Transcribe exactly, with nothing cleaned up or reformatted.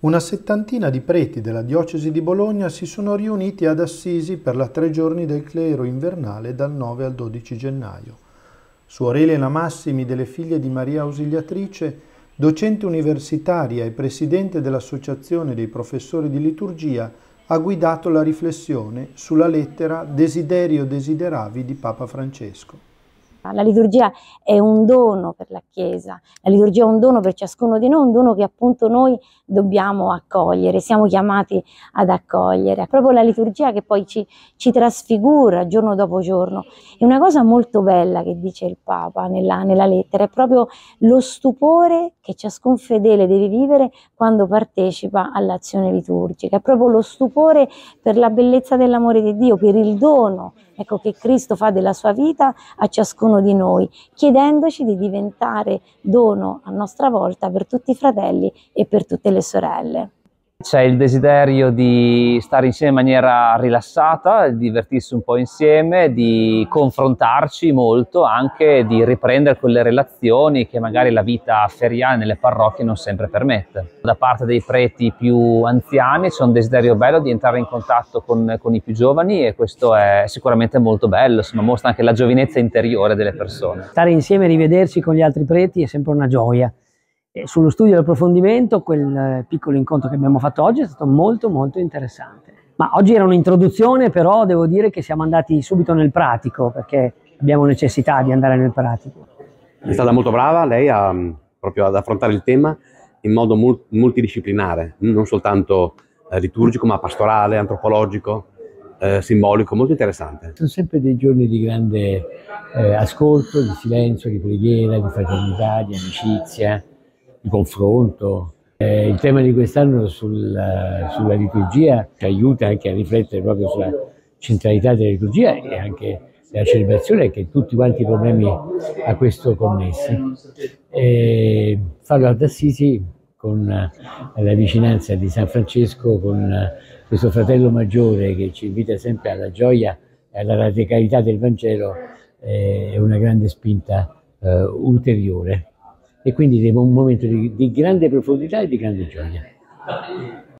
Una settantina di preti della diocesi di Bologna si sono riuniti ad Assisi per la tre giorni del clero invernale dal nove al dodici gennaio. Suor Elena Massimi delle Figlie di Maria Ausiliatrice, docente universitaria e presidente dell'Associazione dei professori di liturgia, ha guidato la riflessione sulla lettera Desiderio Desideravi di Papa Francesco. La liturgia è un dono per la Chiesa, la liturgia è un dono per ciascuno di noi, un dono che appunto noi dobbiamo accogliere, siamo chiamati ad accogliere. È proprio la liturgia che poi ci, ci trasfigura giorno dopo giorno. È una cosa molto bella che dice il Papa nella, nella lettera, è proprio lo stupore che ciascun fedele deve vivere quando partecipa all'azione liturgica, è proprio lo stupore per la bellezza dell'amore di Dio, per il dono, ecco, che Cristo fa della sua vita a ciascuno di noi, chiedendoci di diventare dono a nostra volta per tutti i fratelli e per tutte le sorelle. C'è il desiderio di stare insieme in maniera rilassata, di divertirsi un po' insieme, di confrontarci molto, anche di riprendere quelle relazioni che magari la vita feriale nelle parrocchie non sempre permette. Da parte dei preti più anziani c'è un desiderio bello di entrare in contatto con, con i più giovani, e questo è sicuramente molto bello, insomma, mostra anche la giovinezza interiore delle persone. Stare insieme e rivedersi con gli altri preti è sempre una gioia. E sullo studio e l'approfondimento, quel piccolo incontro che abbiamo fatto oggi è stato molto molto interessante. Ma oggi era un'introduzione, però devo dire che siamo andati subito nel pratico, perché abbiamo necessità di andare nel pratico. È stata molto brava lei a, proprio ad affrontare il tema in modo multidisciplinare, non soltanto eh, liturgico, ma pastorale, antropologico, eh, simbolico, molto interessante. Sono sempre dei giorni di grande eh, ascolto, di silenzio, di preghiera, di fraternità, di amicizia, di confronto. Eh, il tema di quest'anno sul, sulla liturgia ci aiuta anche a riflettere proprio sulla centralità della liturgia e anche della celebrazione, e che tutti quanti i problemi a questo connessi. E farlo ad Assisi con la vicinanza di San Francesco, con questo fratello maggiore che ci invita sempre alla gioia e alla radicalità del Vangelo, è una grande spinta eh, ulteriore. E quindi è un momento di, di grande profondità e di grande gioia.